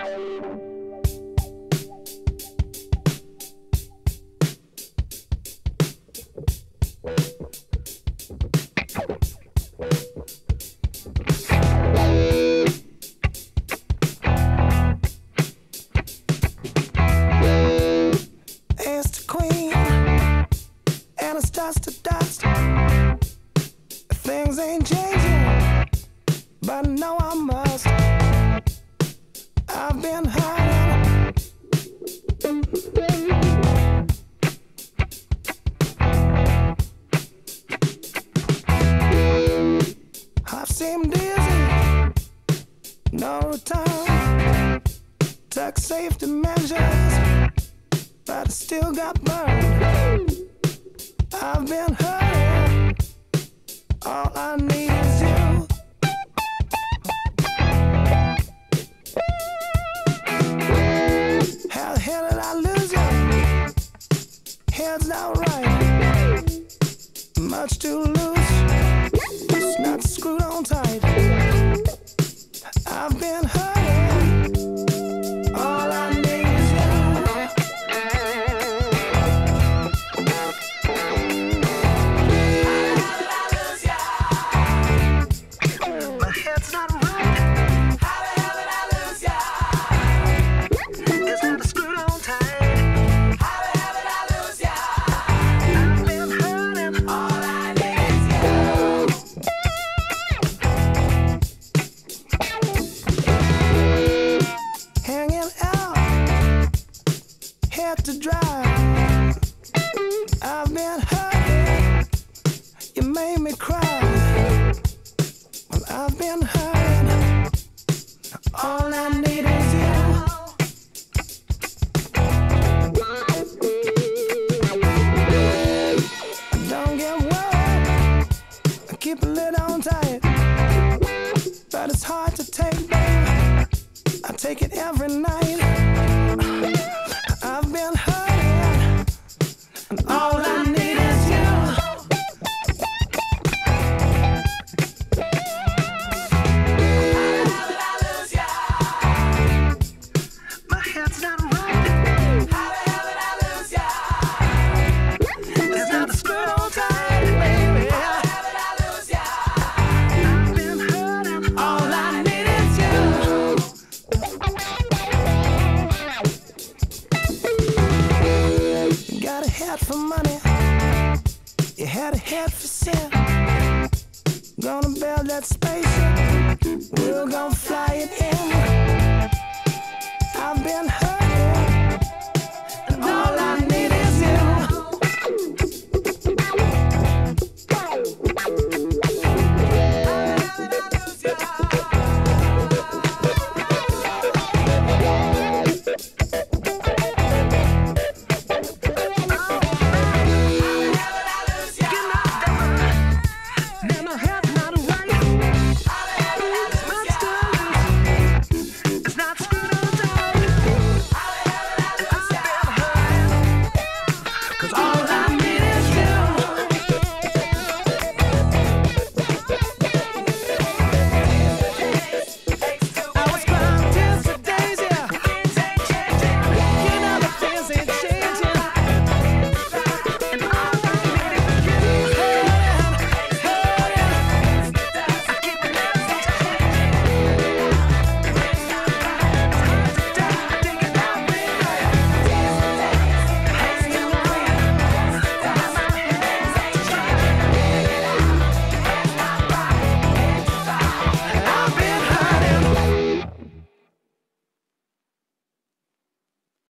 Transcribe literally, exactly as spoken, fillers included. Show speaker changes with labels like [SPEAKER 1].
[SPEAKER 1] Dust to dust. Things ain't changing, but no, I must. I've been hiding. I've seemed dizzy, no return. Took safety measures, but I still got burned. I've been hurting, all I need is you. How the hell did I lose you? Head's not right, much too loose, it's not screwed on tight. I've been hurting, all I need is you. It's not right. How the hell did I lose ya? It's not screwed on tight. How the hell did I lose ya? I've been hurting. All I need is you. Hanging out, head to dry. I've been hurting. You made me cry. I've been hurting, all I need is you. Don't get worried, I keep a lid on tight, but it's hard to take, baby. I take it every night. I've been hurting, and all I need is you. It's not right. How the hell did I lose ya? It's not screwed on tight, baby. How the hell did I lose ya? I've been hurting. All I need is you. You got a head for money. You had a head for sin.